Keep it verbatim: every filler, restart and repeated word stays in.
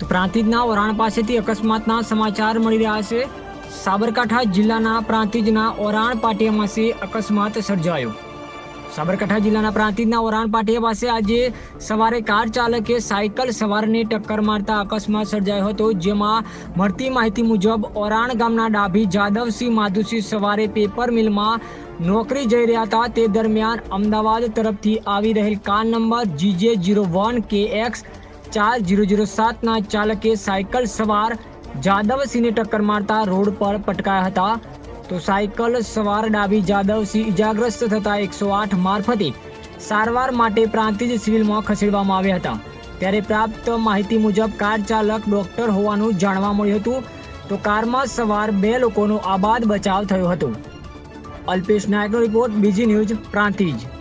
તો પ્રાંતિજના ઓરાણ પાસેથી અકસ્માતના સમાચાર મળી રહ્યા છે। સાબરકાંઠા જિલ્લાના પ્રાંતિજના ઓરાણ પાટિયા પાસે અકસ્માત સર્જાયો। સાબરકાંઠા જિલ્લાના પ્રાંતિજના ઓરાણ પાટિયા પાસે આજે સવારે કાર ચાલકે સાયકલ સવારને ટક્કર મારતા અકસ્માત સર્જાયો હતો, જેમાં મળતી માહિતી મુજબ ઓરાણ ગામના ડાભી જાદવસિંહ માધુસિંહ સવારે પેપર મિલમાં નોકરી જઈ રહ્યા હતા। તે દરમિયાન અમદાવાદ તરફથી આવી રહેલ car number G J zero one K X ચાર ઝીરો ઝીરો સાતના ચાલકે સાયકલ સવાર જાદવસિંહને ટક્કર મારતા રોડ પર પટકાયા હતા। તો સાયકલ સવાર ડાભી જાદવસિંહ ઇજાગ્રસ્ત થતા એકસો આઠ મારફતે સારવાર માટે પ્રાંતિજ સિવિલમાં ખસેડવામાં આવ્યા હતા। ત્યારે પ્રાપ્ત માહિતી મુજબ કાર ચાલક ડોક્ટર હોવાનું જાણવા મળ્યું હતું। તો કારમાં સવાર બે લોકોનો આબાદ બચાવ થયો હતો। અલ્પેશ નાયકનો રિપોર્ટ, બીજી ન્યૂઝ, પ્રાંતિજ।